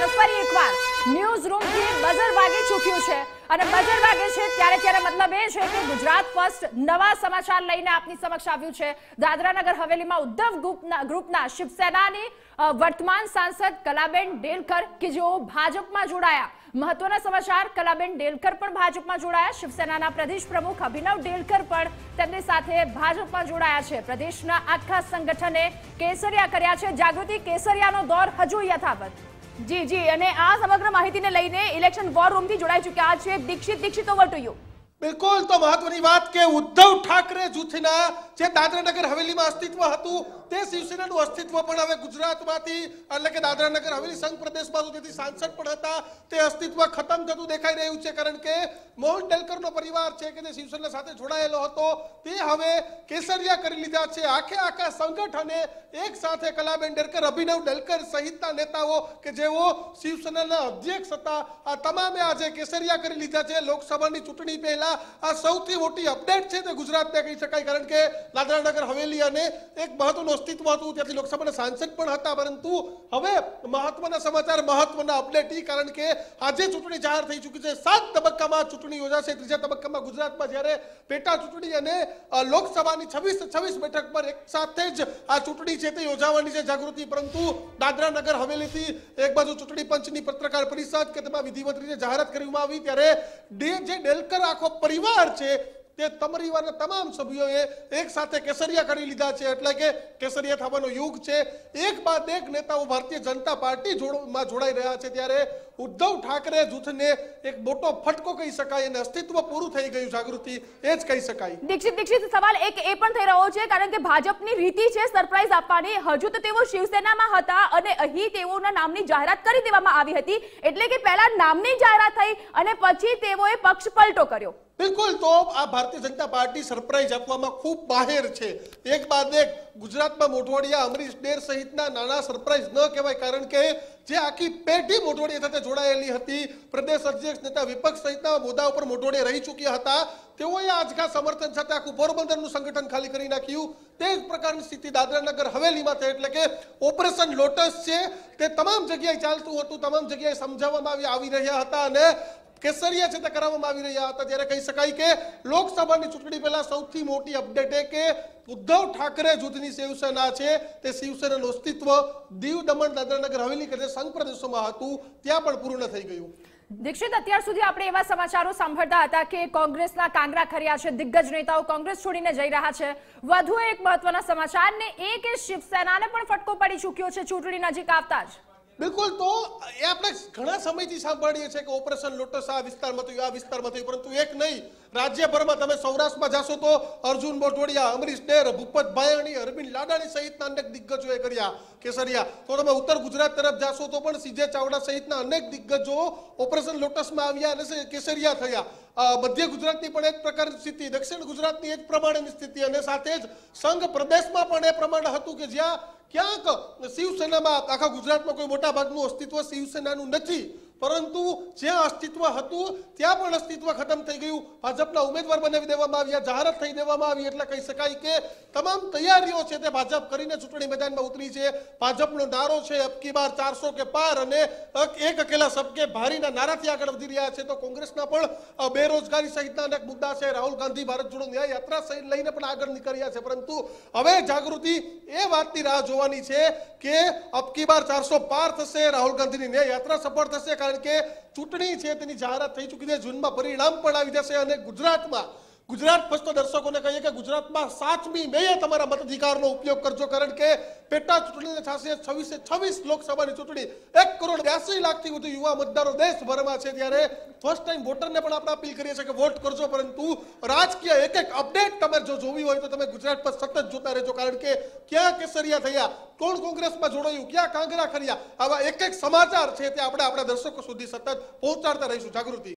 ફરી એકવાર news room થી બઝર વાગી ચૂક્યું છે અને બઝર વાગે છે ત્યારે મતલબ એ છે કે ગુજરાત ફર્સ્ટ નવા સમાચાર લઈને આપની સમક્ષ આવ્યું છે। દાદરા નગર હવેલીમાં ઉદ્ધવ ગ્રુપના શિવસેનાની વર્તમાન સાંસદ કલાબેન ડેલકર કે જેઓ ભાજપમાં જોડાયા। મહત્વના સમાચાર, કલાબેન ડેલકર પણ ભાજપમાં જોડાયા। શિવસેનાના પ્રદેશ પ્રમુખ અભિનવ ડેલકર પણ તેમની સાથે ભાજપમાં જોડાયા છે। પ્રદેશના આખા સંગઠને કેસરિયા કર્યા છે। જાગૃતિ, કેસરિયાનો દોર હજુ યથાવત। જી અને આ સમગ્ર માહિતીને લઈને ઇલેક્શન વોર રૂમ થી જોડાઈ ચૂક્યા છે દીક્ષિત, ઓવર ટુ યુ। બિલકુલ, તો મહત્વની વાત કે ઉદ્ધવ ઠાકરે જૂથના જે દાદરા નગર હવેલીમાં અસ્તિત્વ હતું તે શિવસેનાનું અસ્તિત્વ પણ હવે ગુજરાતમાંથી એટલે કે દાદરા નગર હવેલી સંઘ પ્રદેશમાં સુધીથી સાંસદ પણ હતા તે અસ્તિત્વ ખતમ થતું દેખાઈ રહ્યું છે। કારણ કે મોહન ડેલકરનો પરિવાર છે કે જે શિવસેના સાથે જોડાયેલો હતો તે હવે કેસરિયા કરી લીધા છે। આખા સંગઠને એક સાથે કલાબેન ડેલકર, અભિનવ ડેલકર સહિતના નેતાઓ કે જેઓ શિવસેનાના અધ્યક્ષ હતા આ તમામે આજે કેસરિયા કરી લીધા છે। લોકસભાની ચૂંટણી પહેલા આ સૌથી મોટી અપડેટ છે તે ગુજરાતને કહી શકાય। કારણ કે દાદરા નગર હવેલી અને એક મહત્વનું અસ્તિત્વ હતું, ત્યાંથી લોકસભાના સાંસદ પણ હતા, પરંતુ હવે મહત્વના સમાચાર, મહત્વના અપડેટ કારણ કે આજે ચૂંટણી જાહેર થઈ ચૂકી છે। 7 તબક્કામાં ચૂંટણી યોજાશે। ત્રીજા તબક્કામાં ગુજરાતમાં જ્યારે પેટા ચૂંટણી અને લોકસભાની 26 બેઠક પર એક સાથે જ આ ચૂંટણી છે તે યોજાવાની છે જાગૃતિ। પરંતુ દાદરા નગર હવેલીથી એક બાજુ ચૂંટણી પંચની પત્રકાર પરિષદ કે તેમાં વિધિવત રીતે જાહેરાત કરવામાં આવી ત્યારે જે ડેલકર આખો પરિવાર છે તે પરિવારના તમામ સભ્યોએ એક સાથે કેસરિયા કરી લીધા છે। એટલે કે કેસરિયા થવાનો યુગ છે। એક બાદ એક નેતાઓ ભારતીય જનતા પાર્ટી માં જોડાઈ રહ્યા છે ત્યારે ઉદ્ધવ ઠાકરે જૂથને એક મોટો ફટકો કહી શકાય અને અસ્તિત્વ પૂરું થઈ ગયું જાગૃતિ, એ જ કહી શકાય। દીક્ષિત, સવાલ એક એ પણ થઈ રહ્યો છે કારણ કે ભાજપની રીતિ છે સરપ્રાઈઝ આપવાની। હજુ તો તેઓ શિવસેનામાં હતા અને અહીં તેઓના નામની જાહેરાત કરી દેવામાં આવી હતી, એટલે કે પહેલા નામની જાહેરાત થઈ અને પછી તેઓએ પક્ષ પલટો કર્યો। બિલકુલ, તો આ ભારતીય જનતા પાર્ટી સરપ્રાઈઝ આપવામાં ખૂબ માહેર છે। એક બાદ એક ગુજરાતમાં મોઢવાડિયા, અમરીશ ડેર સહિતના નાના સરપ્રાઈઝ ન કહેવાય કારણ કે જે આખી પેઢી મોઢવાડિયા સાથે જોડાયેલી હતી, પ્રદેશ અધ્યક્ષ, નેતા વિપક્ષ સહિતના મુદ્દાઓ પર મોઢવાડિયા રહી ચૂક્યા હતા, તેઓએ આજકા સમર્થન સાથે આખું પોરબંદરનું સંગઠન ખાલી કરી નાખ્યું। તે જ પ્રકારની સ્થિતિ દાદરા નગર હવેલીમાં થઈ, એટલે કે ઓપરેશન લોટસ છે તે તમામ જગ્યાએ ચાલતું હતું, તમામ જગ્યાએ સમજાવવામાં આવી રહ્યા હતા અને કેસરિયા છે તે કરાવવામાં આવી રહ્યા હતા। ત્યારે કહી શકાય કે લોકસભાની ચૂંટણી પહેલા સૌથી મોટી અપડેટ એ કે ઉદ્ધવ ઠાકરે જૂથની શિવસેના છે તે શિવસેનાનું અસ્તિત્વ દીવ, દમણ, દાદરા નગર હવેલી કે જે સંઘ પ્રદેશોમાં હતું ત્યાં પણ પૂર્ણ થઈ ગયું। દીક્ષિત, અત્યાર સુધી આપણે એવા સમાચારો સાંભળતા હતા કે કોંગ્રેસના કાંગરા ખર્યા છે, દિગ્ગજ નેતાઓ કોંગ્રેસ છોડીને જઈ રહ્યા છે। વધુ એક મહત્વના સમાચાર ને એ કે શિવસેનાને પણ ફટકો પડી ચૂક્યો છે ચૂંટણી નજીક આવતા જ। બિલકુલ, તો એ આપણે ઘણા સમયથી સાંભળીએ છીએ કે ઓપરેશન લોટસ આ વિસ્તારમાં થયું, આ વિસ્તારમાં થયું, પરંતુ એક નહીં, રાજ્યભરમાં તમે સૌરાષ્ટ્રમાં જાશો તો અર્જુન મોઢવાડિયા, અમરીશ ડેર, ભૂપત ભાયાણી, અરવિંદ લાડાણી સહિતના અનેક દિગ્ગજોએ કર્યા કેસરિયા। તો તમે ઉત્તર ગુજરાત તરફ જાશો તો પણ સીજે ચાવડા સહિતના અનેક દિગ્ગજો ઓપરેશન લોટસમાં આવ્યા અને કેસરિયા થયા। મધ્ય ગુજરાતની પણ એક પ્રકારની સ્થિતિ, દક્ષિણ ગુજરાતની એક પ્રમાણેની સ્થિતિ અને સાથે જ સંઘ પ્રદેશમાં પણ એ પ્રમાણે હતું કે જ્યાં ક્યાંક શિવસેનામાં આખા ગુજરાતમાં કોઈ મોટા ભાગનું અસ્તિત્વ શિવસેનાનું નથી, પરંતુ જ્યાં અસ્તિત્વ હતું ત્યાં પણ અસ્તિત્વ ખતમ થઈ ગયું। ભાજપના ઉમેદવાર બનાવી દેવામાં આવ્યા, જાહેરાત થઈ દેવામાં આવી, એટલે કહી શકાય કે તમામ તૈયારીઓ છે તે ભાજપ કરીને ચૂંટણી મેદાનમાં ઉતરી છે। ભાજપનો નારો છે અબકી બાર 400 કે પાર અને એક અકેલા સબકે ભારીના નારાથી આગળ વધી રહ્યા છે। તો કોંગ્રેસના પણ બેરોજગારી સહિતના અનેક મુદ્દા છે, રાહુલ ગાંધી ભારત જોડો ન્યાય યાત્રા લઈને પણ આગળ નીકળ્યા છે, પરંતુ હવે જાગૃતિ એ વાતની રાહ જોવાની છે કે અબકી બાર 400 પાર થશે, રાહુલ ગાંધીની ન્યાય યાત્રા સફળ થશે કારણ કે ચૂંટણી છે તેની જાહેરાત થઈ ચૂકી છે, જૂનમાં પરિણામ પણ આવી જશે અને ગુજરાત ફસતો દર્શકોને કહીએ કે ગુજરાતમાં 7મી મેએ તમારા મતાધિકારનો ઉપયોગ કરજો કારણ કે પેટા ચૂંટણીને થશે 26 લોકસભાની ચૂંટણી, 1,82,00,000થી વધુ યુવા મતદારો દેશભરમાં છે। ત્યારે ફર્સ્ટ ટાઈમ વોટરને પણ આપણે અપીલ કરીએ છીએ કે વોટ કરજો, પરંતુ રાજકીય એક અપડેટ તમારે જો જોવી હોય તો તમે ગુજરાત પર સતત જોતા રહેજો કારણ કે ક્યાં કેસરિયા થયા, કોણ કોંગ્રેસમાં જોડાયું, ક્યાં કાંગરા ખર્યા, આવા એક સમાચાર છે તે આપણે આપણા દર્શકો સુધી સતત પહોંચાડતા રહીશું જાગૃતિ।